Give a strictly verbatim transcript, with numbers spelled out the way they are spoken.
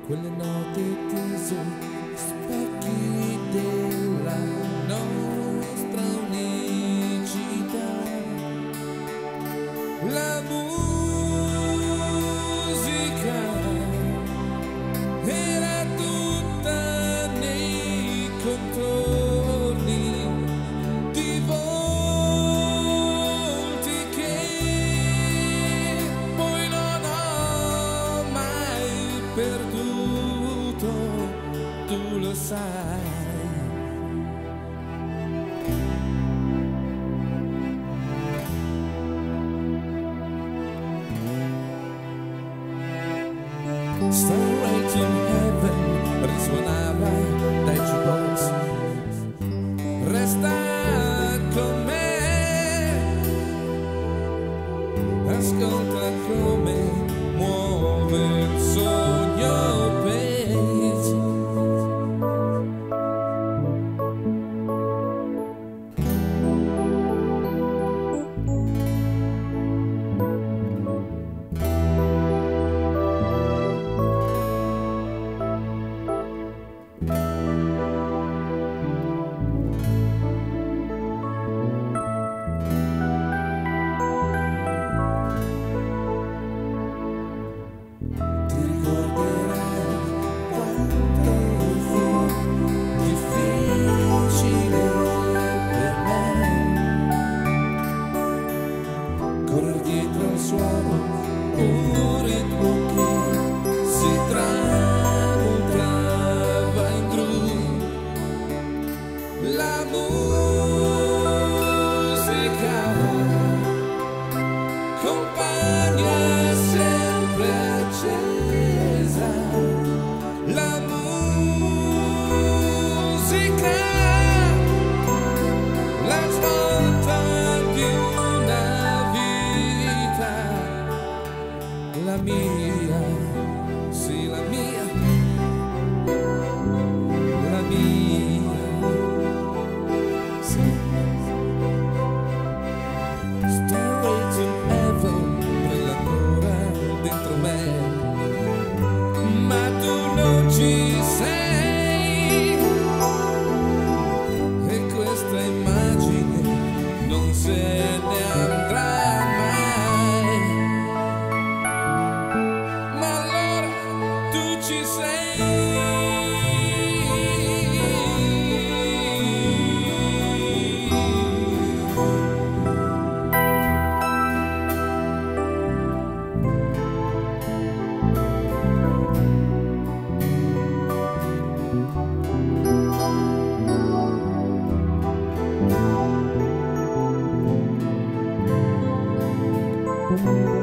quelle note tese, specchi della nostra unicità. La musica era tutta nei contorni di volti che poi non ho mai perduto, tu lo sai. Starway to Heaven risuonava dai jukebox. Resta con me, ascolta come muove il sogno Page. Correre dietro al suono, un ritmo che si tramutava in gru. La musica compagna sempre accesa. La musica, la svolta di una la mia, sì la mia, la mia, sì. Starway to Heaven brilla ancora dentro me, ma tu non ci sei, e questa immagine non se ne andrà. Ci sei. Thank you.